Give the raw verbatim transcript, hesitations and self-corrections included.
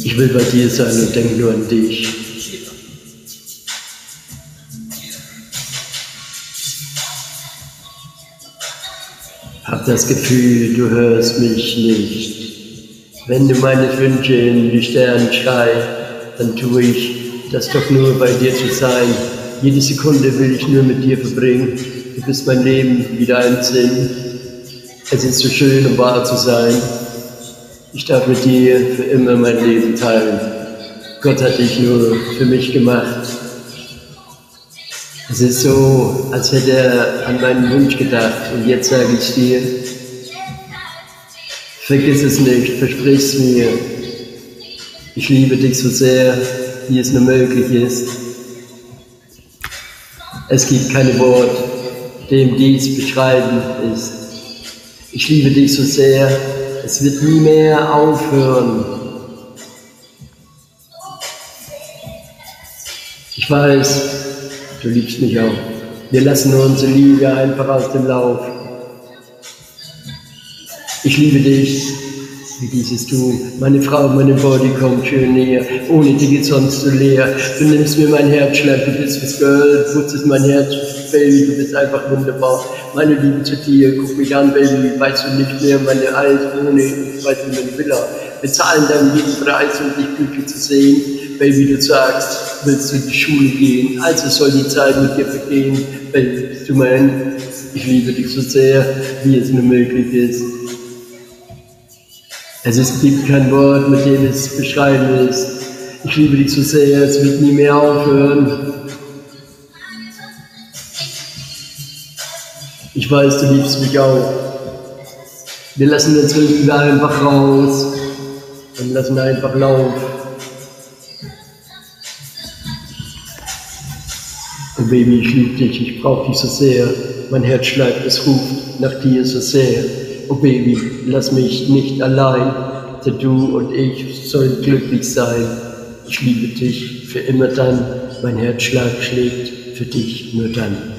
Ich will bei dir sein und denk nur an dich. Hab das Gefühl, du hörst mich nicht. Wenn du meine Wünsche in die Sterne schreist, dann tue ich das doch nur bei dir zu sein. Jede Sekunde will ich nur mit dir verbringen. Du bist mein Leben, wieder ein Sinn. Es ist so schön, um wahr zu sein. Ich darf mit dir für immer mein Leben teilen. Gott hat dich nur für mich gemacht. Es ist so, als hätte er an meinen Wunsch gedacht. Und jetzt sage ich dir, vergiss es nicht, versprich's mir. Ich liebe dich so sehr, wie es nur möglich ist. Es gibt kein Wort, dem dies beschreiben ist. Ich liebe dich so sehr, es wird nie mehr aufhören. Ich weiß, du liebst mich auch. Wir lassen unsere Liebe einfach aus dem Lauf. Ich liebe dich, wie dieses Du. Meine Frau, meine Body kommt schön näher. Ohne dich geht sonst so leer. Du nimmst mir mein Herzschlag, du bist das Girl. Du putzest mein Herz, Baby, du bist einfach wunderbar. Meine Liebe zu dir, guck mich an, Baby. Weißt du nicht mehr, meine Eis ohne, ich weiß nicht, meine Villa. Bezahlen deinen lieben Preis, um dich glücklich zu sehen. Baby, du sagst, willst du in die Schule gehen, also soll die Zeit mit dir vergehen. Baby, bist du mein, ich liebe dich so sehr, wie es nur möglich ist. Es ist, gibt kein Wort, mit dem es beschreiben ist. Ich liebe dich so sehr, es wird nie mehr aufhören. Ich weiß, du liebst mich auch. Wir lassen unsere Liebe einfach raus und lassen einfach laufen. Oh Baby, ich liebe dich, ich brauch dich so sehr. Mein Herz schlägt, es ruft nach dir so sehr. Oh Baby, lass mich nicht allein, denn du und ich sollen glücklich sein. Ich liebe dich für immer dann, mein Herzschlag schlägt für dich nur dann.